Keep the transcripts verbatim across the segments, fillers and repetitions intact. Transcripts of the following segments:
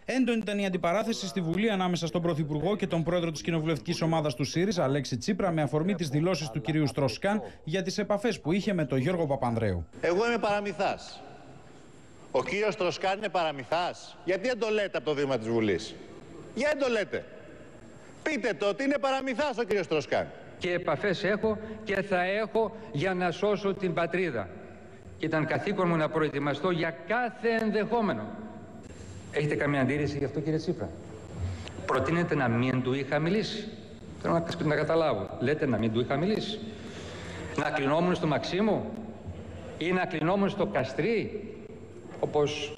Έντονη ήταν η αντιπαράθεση στη Βουλή ανάμεσα στον Πρωθυπουργό και τον πρόεδρο της κοινοβουλευτικής ομάδας του ΣΥΡΙΖΑ, Αλέξη Τσίπρα, με αφορμή τις δηλώσεις του κυρίου Στροσκάν για τις επαφές που είχε με τον Γιώργο Παπανδρέου. Εγώ είμαι παραμυθάς. Ο κύριος Στροσκάν είναι παραμυθάς. Γιατί δεν το λέτε από το βήμα της Βουλής? Γιατί δεν το λέτε? Πείτε το ότι είναι παραμυθάς ο κύριος Στροσκάν. Και επαφές έχω και θα έχω για να σώσω την πατρίδα. Και ήταν καθήκον μου να προετοιμαστώ για κάθε ενδεχόμενο. Έχετε καμία αντίρρηση γι' αυτό, κύριε Τσίπρα? Προτείνετε να μην του είχα μιλήσει? Θέλω να, να καταλάβω. Λέτε να μην του είχα μιλήσει? Να κλεινόμουν στο Μαξίμου ή να κλεινόμουν στο Καστρί, όπως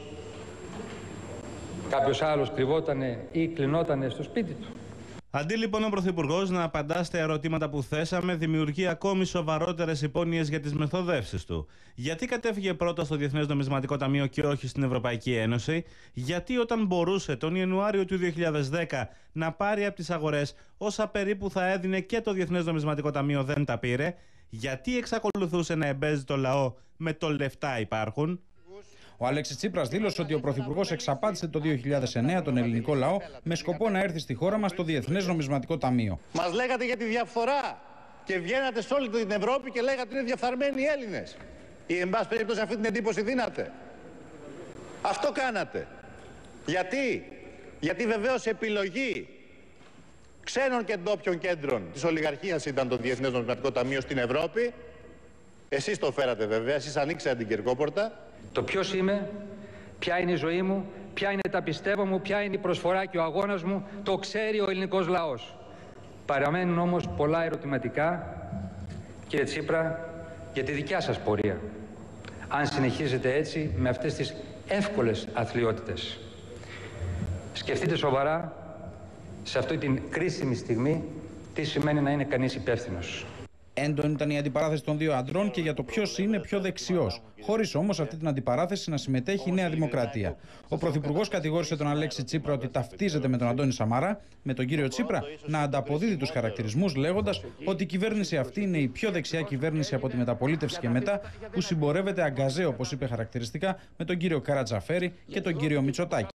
κάποιος άλλος κρυβότανε ή κλεινότανε στο σπίτι του? Αντί λοιπόν ο Πρωθυπουργός να απαντά στα ερωτήματα που θέσαμε, δημιουργεί ακόμη σοβαρότερες υπόνοιες για τις μεθοδεύσεις του. Γιατί κατέφυγε πρώτα στο Διεθνές Νομισματικό Ταμείο και όχι στην Ευρωπαϊκή Ένωση? Γιατί όταν μπορούσε τον Ιανουάριο του δύο χιλιάδες δέκα να πάρει από τις αγορές όσα περίπου θα έδινε και το Διεθνές Νομισματικό Ταμείο δεν τα πήρε? Γιατί εξακολουθούσε να εμπέζει το λαό με το λεφτά υπάρχουν? Ο Αλέξης Τσίπρας δήλωσε ότι ο Πρωθυπουργός εξαπάτησε το δύο χιλιάδες εννέα τον ελληνικό λαό με σκοπό να έρθει στη χώρα μας το Διεθνές Νομισματικό Ταμείο. Μας λέγατε για τη διαφθορά και βγαίνατε σε όλη την Ευρώπη και λέγατε ότι είναι διαφθαρμένοι οι Έλληνες. Ή εν πάση περίπτωση αυτή την εντύπωση δίνατε. Αυτό κάνατε. Γιατί? Γιατί βεβαίως επιλογή ξένων και ντόπιων κέντρων της ολιγαρχίας ήταν το Διεθνές Νομισματικό Ταμείο στην Ευρώπη. Εσείς το φέρατε βέβαια, εσείς ανοίξατε την κερκόπορτα. Το ποιος είμαι, ποια είναι η ζωή μου, ποια είναι τα πιστεύω μου, ποια είναι η προσφορά και ο αγώνας μου, το ξέρει ο ελληνικός λαός. Παραμένουν όμως πολλά ερωτηματικά, κύριε Τσίπρα, για τη δικιά σας πορεία. Αν συνεχίζετε έτσι με αυτές τις εύκολες αθλιότητες. Σκεφτείτε σοβαρά σε αυτή την κρίσιμη στιγμή τι σημαίνει να είναι κανείς υπεύθυνος. Έντονη ήταν η αντιπαράθεση των δύο αντρών και για το ποιος είναι πιο δεξιός. Χωρίς όμως αυτή την αντιπαράθεση να συμμετέχει η Νέα Δημοκρατία. Ο Πρωθυπουργός κατηγόρησε τον Αλέξη Τσίπρα ότι ταυτίζεται με τον Αντώνη Σαμαρά, με τον κύριο Τσίπρα να ανταποδίδει τους χαρακτηρισμούς, λέγοντας ότι η κυβέρνηση αυτή είναι η πιο δεξιά κυβέρνηση από τη μεταπολίτευση και μετά, που συμπορεύεται αγκαζέ, όπως είπε χαρακτηριστικά, με τον κύριο Καρατζαφέρη και τον κύριο Μητσοτάκη.